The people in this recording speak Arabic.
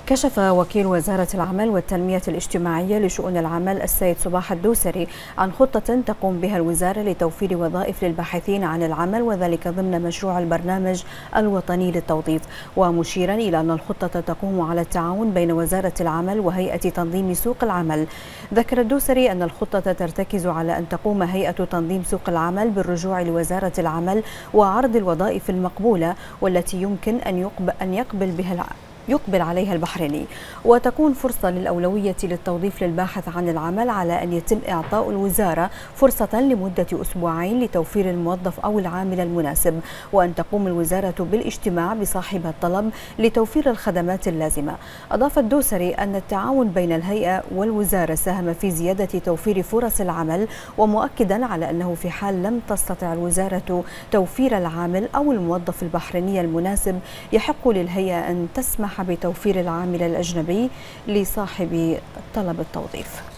كشف وكيل وزارة العمل والتنمية الاجتماعية لشؤون العمل السيد صباح الدوسري عن خطة تقوم بها الوزارة لتوفير وظائف للباحثين عن العمل، وذلك ضمن مشروع البرنامج الوطني للتوظيف، ومشيرا إلى أن الخطة تقوم على التعاون بين وزارة العمل وهيئة تنظيم سوق العمل. ذكر الدوسري أن الخطة ترتكز على أن تقوم هيئة تنظيم سوق العمل بالرجوع لوزارة العمل وعرض الوظائف المقبولة والتي يمكن أن يقبل عليها البحريني، وتكون فرصة للأولوية للتوظيف للباحث عن العمل على أن يتم إعطاء الوزارة فرصة لمدة أسبوعين لتوفير الموظف أو العامل المناسب، وأن تقوم الوزارة بالاجتماع بصاحب الطلب لتوفير الخدمات اللازمة. أضاف الدوسري أن التعاون بين الهيئة والوزارة ساهم في زيادة توفير فرص العمل، ومؤكدا على أنه في حال لم تستطع الوزارة توفير العامل أو الموظف البحريني المناسب يحق للهيئة أن تسمح بتوفير العامل الأجنبي لصاحب طلب التوظيف.